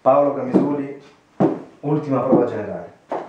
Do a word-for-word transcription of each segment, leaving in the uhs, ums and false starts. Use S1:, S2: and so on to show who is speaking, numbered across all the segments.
S1: Paolo Camisuli, ultima prova generale.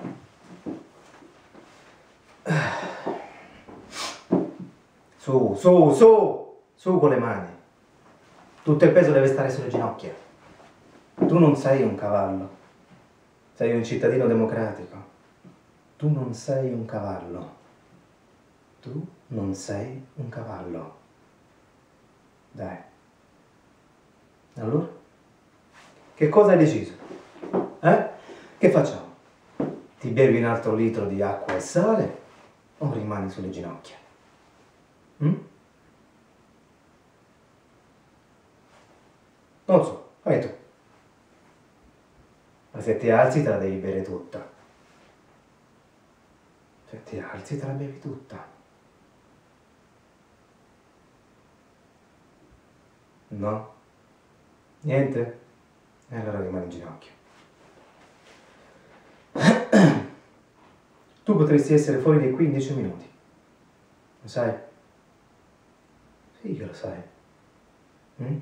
S1: Su, su, su, su con le mani. Tutto il peso deve stare sulle ginocchia. Tu non sei un cavallo, sei un cittadino democratico. Tu non sei un cavallo. Tu non sei un cavallo. Dai. Allora? Che cosa hai deciso? Eh? Che facciamo? Ti bevi un altro litro di acqua e sale o rimani sulle ginocchia? Mm? Non so, fai tu. Ma se ti alzi te la devi bere tutta. Se ti alzi te la bevi tutta. No? Niente? E allora rimani in ginocchio. Tu potresti essere fuori di qui in dieci minuti. Lo sai? Sì che lo sai. Mm?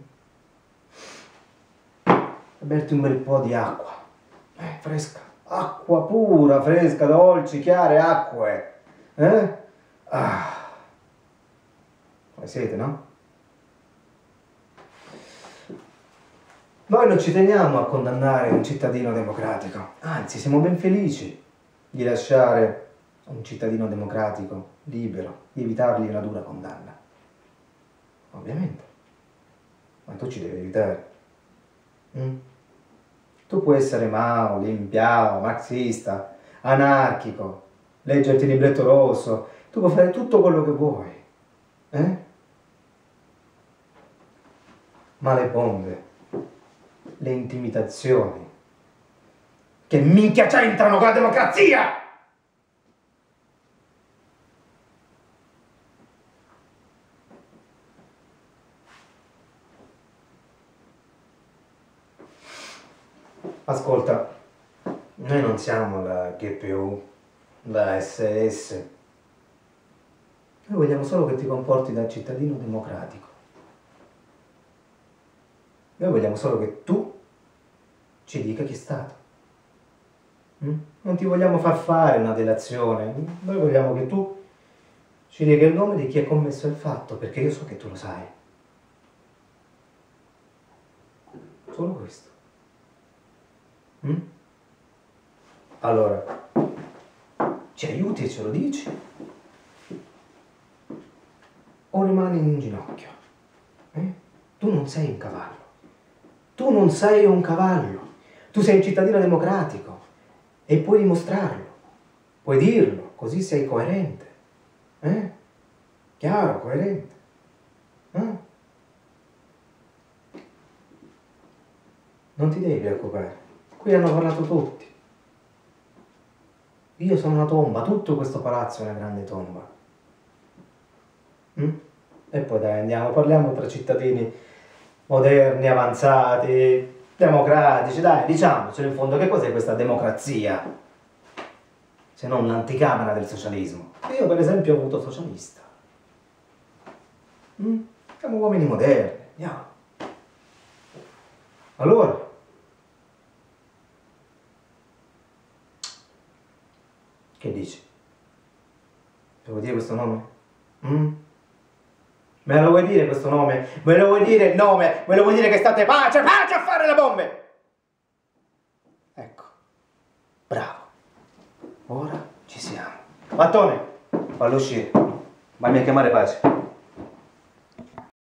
S1: Berti un bel po' di acqua. Eh, fresca. Acqua pura, fresca, dolci, chiare acque. Eh? Ah. Hai sete, no? Noi non ci teniamo a condannare un cittadino democratico, anzi siamo ben felici di lasciare un cittadino democratico libero, di evitargli una dura condanna. Ovviamente. Ma tu ci devi aiutare. Mm? Tu puoi essere Mao, Lin Piao, marxista, anarchico, leggerti il libretto rosso, tu puoi fare tutto quello che vuoi. Eh? Ma le bombe, le intimidazioni, che minchia c'entrano con la democrazia? Ascolta, noi non siamo la G P U, la S S. Noi vogliamo solo che ti comporti da cittadino democratico. Noi vogliamo solo che tu ci dica chi è stato. Mm? Non ti vogliamo far fare una delazione. Noi vogliamo che tu ci dica il nome di chi ha commesso il fatto, perché io so che tu lo sai. Solo questo. Mm? Allora, ci aiuti e ce lo dici? O rimani in ginocchio? Eh? Tu non sei un cavallo. Tu non sei un cavallo. Tu sei un cittadino democratico e puoi dimostrarlo. Puoi dirlo, così sei coerente. Eh? Chiaro, coerente. Eh? Non ti devi preoccupare. Qui hanno parlato tutti. Io sono una tomba, tutto questo palazzo è una grande tomba. Mm? E poi dai, andiamo, parliamo tra cittadini moderni, avanzati, democratici, dai, diciamocelo in fondo, che cos'è questa democrazia? Se non l'anticamera del socialismo. Io per esempio ho avuto socialista. Mm? Siamo uomini moderni, andiamo. Allora? Che dici? Devo dire questo nome? Mm? Me lo vuoi dire questo nome? Me lo vuoi dire il nome? Me lo vuoi dire che state pace, pace a fare le bombe? Ecco. Bravo. Ora ci siamo. Mattone, fallo uscire. Fammi a chiamare Pace.